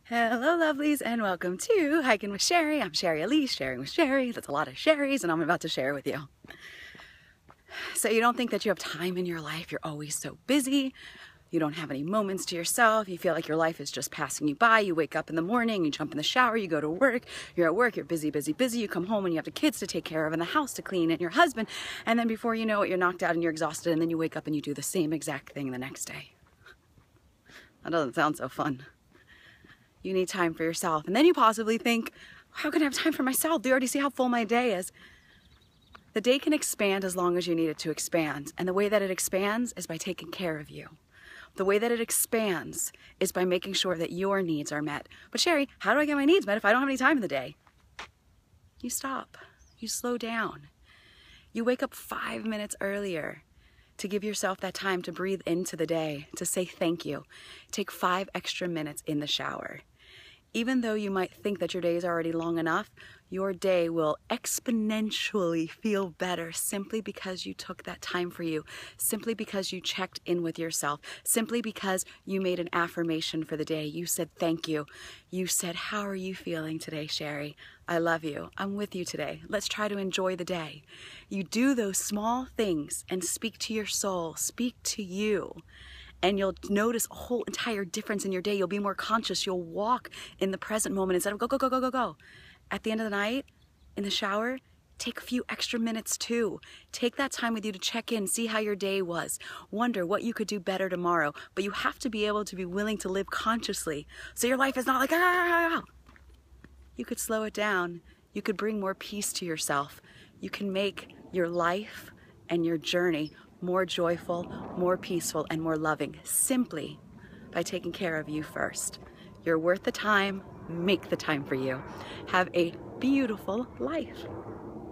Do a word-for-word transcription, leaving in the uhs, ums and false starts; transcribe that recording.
Hello lovelies and welcome to Hiking with Sherry. I'm Sherry Elise, sharing with Sherry. That's a lot of Sherrys and I'm about to share with you. So you don't think that you have time in your life. You're always so busy. You don't have any moments to yourself. You feel like your life is just passing you by. You wake up in the morning, you jump in the shower, you go to work. You're at work, you're busy, busy, busy. You come home and you have the kids to take care of and the house to clean and your husband. And then before you know it, you're knocked out and you're exhausted and then you wake up and you do the same exact thing the next day. That doesn't sound so fun. You need time for yourself. And then you possibly think, how can I have time for myself? Do you already see how full my day is? The day can expand as long as you need it to expand. And the way that it expands is by taking care of you. The way that it expands is by making sure that your needs are met. But Sherry, how do I get my needs met if I don't have any time in the day? You stop. You slow down. You wake up five minutes earlier to give yourself that time to breathe into the day, to say thank you. Take five extra minutes in the shower. Even though you might think that your day is already long enough, your day will exponentially feel better simply because you took that time for you, simply because you checked in with yourself, simply because you made an affirmation for the day. You said thank you. You said, how are you feeling today, Sherry? I love you. I'm with you today. Let's try to enjoy the day. You do those small things and speak to your soul, speak to you. And you'll notice a whole entire difference in your day. You'll be more conscious. You'll walk in the present moment instead of go, go, go, go, go, go. At the end of the night, in the shower, take a few extra minutes too. Take that time with you to check in, see how your day was. Wonder what you could do better tomorrow. But you have to be able to be willing to live consciously. So your life is not like, ah. You could slow it down. You could bring more peace to yourself. You can make your life and your journey more joyful, more peaceful, and more loving, simply by taking care of you first. You're worth the time. Make the time for you. Have a beautiful life.